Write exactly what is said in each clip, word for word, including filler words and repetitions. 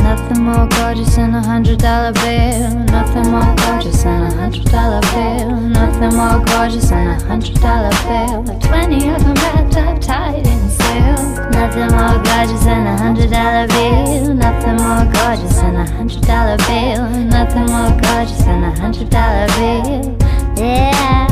Nothing more gorgeous than a hundred dollar bill. Nothing more gorgeous than a hundred dollar bill. Nothing more gorgeous than a hundred dollar bill. Like twenty of them wrapped up tight in silk. Nothing more gorgeous than a hundred dollar bill. Nothing more gorgeous than a hundred dollar bill. Nothing more gorgeous than a hundred dollar bill. Yeah.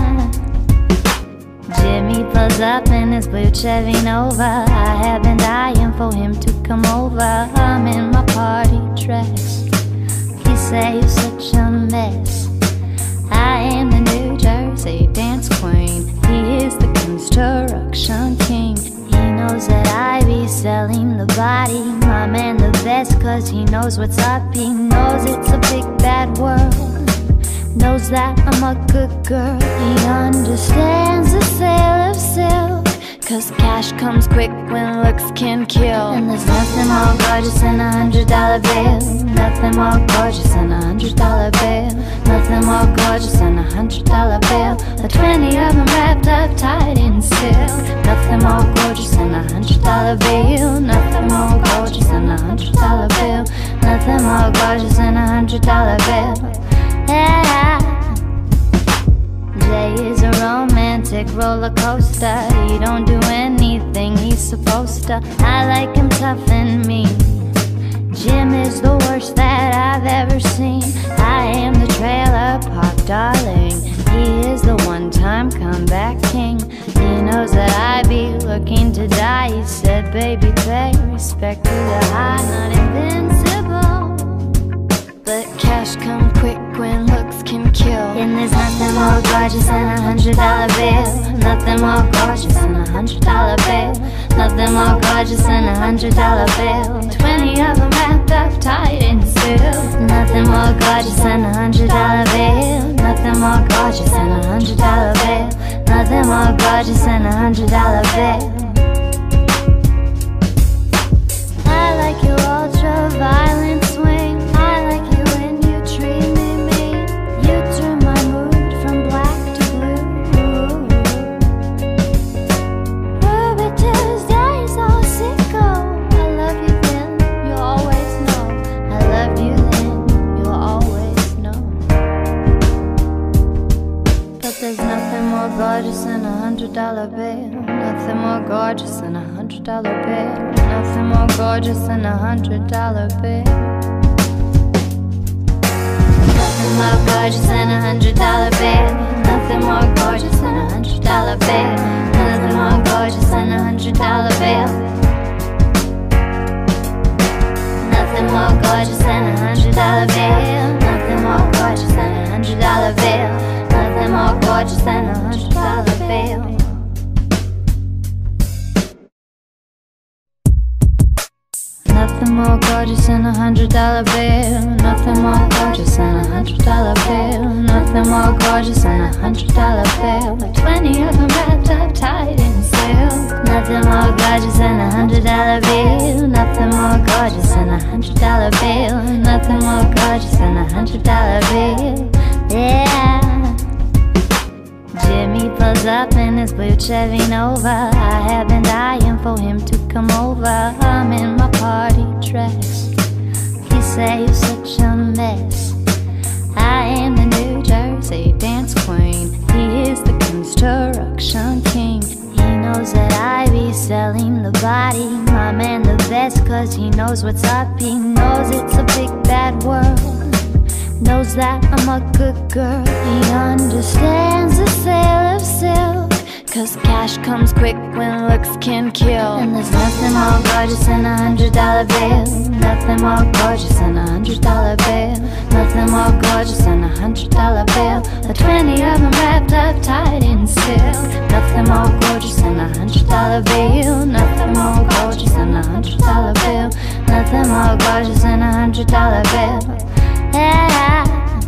Jimmy pulls up in his blue Chevy Nova. I have been dying for him to come over. I'm in my party dress. He say you're such a mess. I am the New Jersey dance queen. He is the construction king. He knows that I be selling the body. My man the best cause he knows what's up. He knows it's a big bad world. Knows that I'm a good girl. He understands the sale of silk, cause cash comes quick when looks can kill. And there's nothing more gorgeous than a hundred dollar bill. Nothing more gorgeous than a hundred dollar bill. Nothing more gorgeous than a hundred dollar bill. The twenty of them wrapped up tight in silk. Nothing more gorgeous than a hundred dollar bill. Nothing more gorgeous than a hundred dollar bill. Nothing more gorgeous than a hundred dollar bill. Yeah. Jay is a romantic roller coaster. He don't do anything he's supposed to. I like him tough and mean. Jim is the worst that I've ever seen. I am the trailer park darling. He is the one-time comeback king. He knows that I be looking to die. He said, baby, pay respect to the high. Not invincible, but cash come quick when looks can kill. And there's nothing more gorgeous than a hundred dollar bill. Nothing more gorgeous than a hundred dollar bill. Nothing more gorgeous than a hundred dollar bill. Twenty of them wrapped up tight in silk. Nothing more gorgeous than a hundred dollar bill. Nothing more gorgeous than a hundred dollar bill. Nothing more gorgeous than a hundred dollar bill. I like your ultra violent swing. I like you when you treat me mean. You turn my mood from black to blue. Ruby Tuesdays all sicko. I love you then, you'll always know. I love you then, you'll always know. But there's nothing more gorgeous than a hundred dollar bill. Nothing more gorgeous than a hundred dollar bill. Nothing more gorgeous than a hundred dollar bill. Nothing more gorgeous than a hundred dollar bill. Nothing more gorgeous than a hundred dollar bill. Nothing more gorgeous than a hundred dollar bill. Nothing more gorgeous than a hundred dollar bill. Nothing more gorgeous than a hundred dollar bill. Nothing more gorgeous than a hundred dollar bill. Nothing more gorgeous than a hundred dollar bill. Nothing more gorgeous than a hundred dollar bill. Nothing more gorgeous than a hundred dollar bill. Like twenty of them wrapped up tight in silk. Nothing more gorgeous than a hundred dollar bill. Nothing more gorgeous than a hundred dollar bill. Nothing more gorgeous than a hundred dollar bill. Yeah. Jimmy pulls up in his blue Chevy Nova. I have been dying for him to come over. I'm in my party dress. He say you're such a mess. I am the New Jersey dance queen. He is the construction king. He knows that I be selling the body. My man the best cause he knows what's up. He knows it's a big bad world. Knows that I'm a good girl. He understands the sale of silk, cause cash comes quick when looks can kill. And there's nothing more gorgeous than a hundred dollar bill. Nothing more gorgeous than a hundred dollar bill. Nothing more gorgeous than a hundred dollar bill. The twenty of them wrapped up tight in silk. Nothing more gorgeous than a hundred dollar bill. Nothing more gorgeous than a hundred dollar bill. Nothing more gorgeous than a hundred dollar bill. Yeah.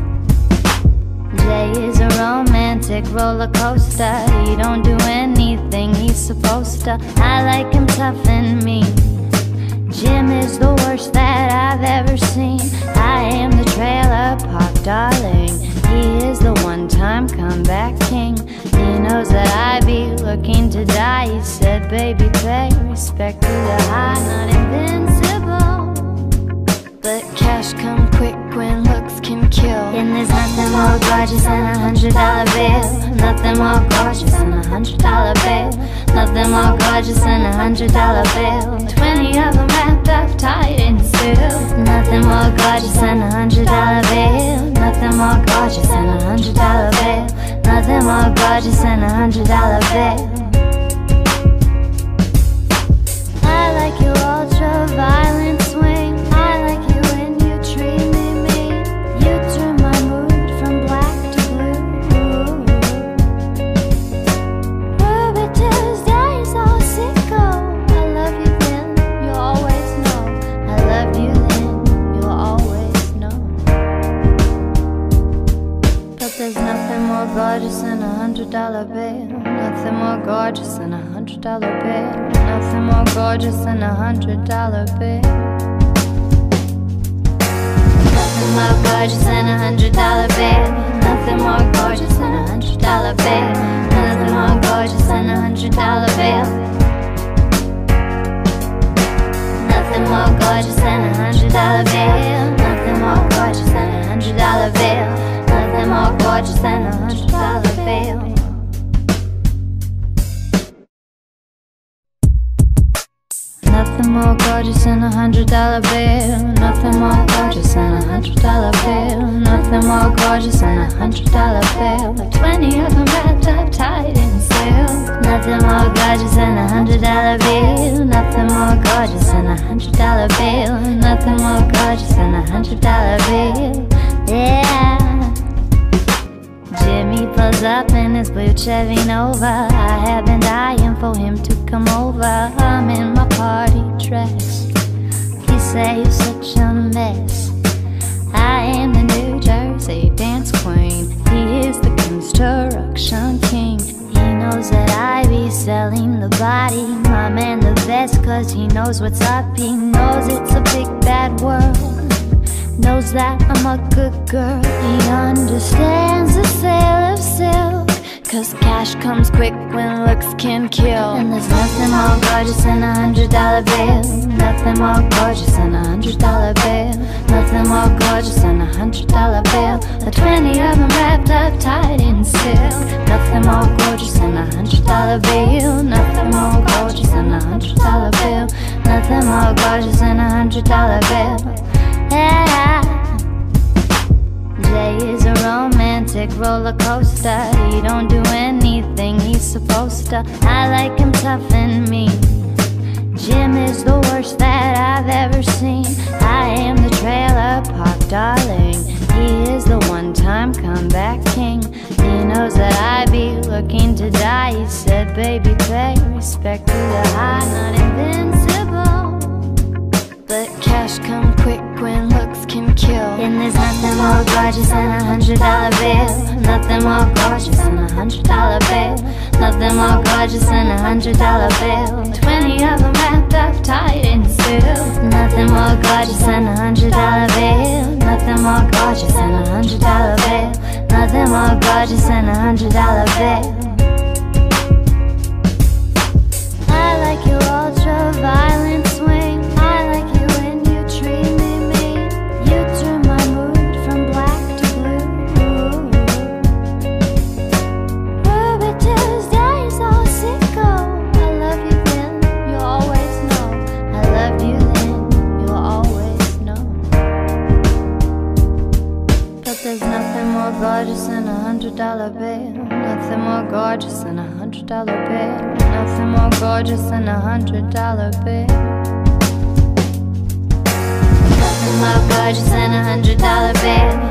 Jay is a romantic roller coaster. He don't do anything he's supposed to. I like him tough and mean. Jim is the worst that I've ever seen. I am the trailer park darling. He is the one-time comeback king. He knows that I be looking to die. He said, baby, pay respect to the high. Not invincible, but hundred dollar bill. Nothing more gorgeous than a hundred dollar bill. Nothing more gorgeous than a hundred dollar bill. Twenty of them wrapped up tight in silk. Nothing more gorgeous than a hundred dollar bill. Nothing more gorgeous than a hundred dollar bill. Nothing more gorgeous than a hundred dollar bill. I like your ultra-violent swing. I like you when you treat me mean. You turn my mood from black to blue. Ruby Tuesdays all sicko. I love you then, you'll always know. I love you then, you'll always know. But there's nothing more gorgeous than a hundred dollar bill. Nothing more gorgeous than a hundred dollar bill. Nothing more gorgeous than a hundred dollar bill. Nothing more gorgeous than a hundred dollar bill. Nothing more gorgeous than a hundred dollar bill. Nothing more gorgeous than a hundred dollar bill. Nothing more gorgeous than a hundred dollar bill. Nothing more gorgeous than a hundred dollar bill. Nothing more gorgeous than a hundred dollar bill. Nothing more gorgeous than a hundred dollar bill. Nothing more gorgeous than a hundred dollar bill. Nothing more gorgeous than a hundred dollar bill. Twenty of them wrapped up tight in silk. Nothing more gorgeous than a hundred dollar bill. Nothing more gorgeous than a hundred dollar bill. Nothing more gorgeous than a hundred dollar bill. Yeah. Jimmy pulls up in his blue Chevy Nova. I have been dying for him to come over. I'm in my party dress. He say you're such a mess. I am the New Jersey dance queen. He is the construction king. He knows that I be selling the body. My man the best cause he knows what's up. He knows it's a big bad world. Knows that I'm a good girl. He understands the sale of silk, cause cash comes quick when looks can kill. And there's nothing more gorgeous than a hundred dollar bill. Nothing more gorgeous than a hundred dollar bill. Nothing more gorgeous than a hundred dollar bill. The twenty of them wrapped up tight in silk. Nothing more gorgeous than a hundred dollar bill. Nothing more gorgeous than a hundred dollar bill. Nothing more gorgeous than a hundred dollar bill. Yeah. Jay is a romantic roller coaster. He don't do anything he's supposed to. I like him tough and mean. Jim is the worst that I've ever seen. I am the trailer park darling. He is the one-time comeback king. He knows that I be looking to die. He said, baby, pay respect to the high. Not invincible, but cash come quick when looks can kill. And there's nothing more gorgeous than a hundred dollar bill. Nothing more gorgeous than a hundred dollar bill. Nothing more gorgeous than a hundred dollar bill. Twenty of them wrapped up tight in silk. Nothing more gorgeous than a hundred dollar bill. Nothing more gorgeous than a hundred dollar bill. Nothing more gorgeous than a hundred dollar bill. I like your ultra-violent swing. I like you when you treat me mean. You turn my mood from black to blue. Ruby Tuesdays all sicko. I love you then, you'll always know. I love you then, you'll always know. But there's nothing more gorgeous than a hundred dollar bill. Nothing more gorgeous than a hundred dollar bill. Nothing more gorgeous than a hundred dollar bill. Nothing more gorgeous than a hundred dollar bill.